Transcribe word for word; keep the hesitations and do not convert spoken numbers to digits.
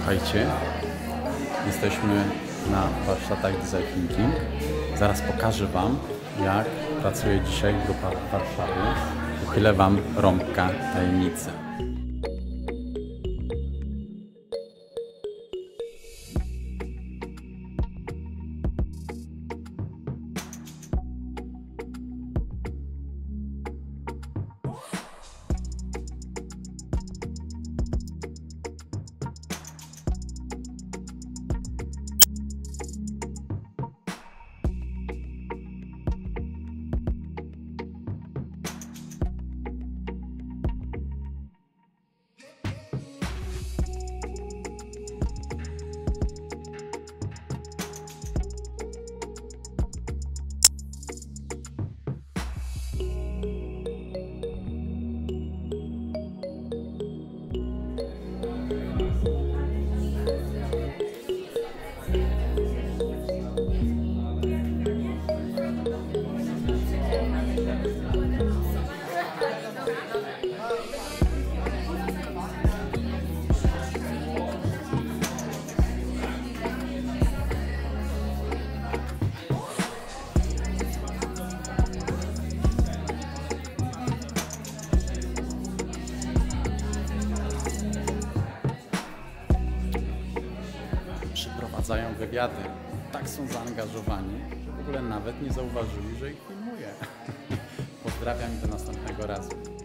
Słuchajcie, jesteśmy na warsztatach Design Thinking. Zaraz pokażę Wam, jak pracuje dzisiaj grupa w Warszawie. Uchylę Wam rąbka tajemnicy. Przeprowadzają wywiady. Tak są zaangażowani, że w ogóle nawet nie zauważyli, że ich filmuję. Pozdrawiam i do następnego razu.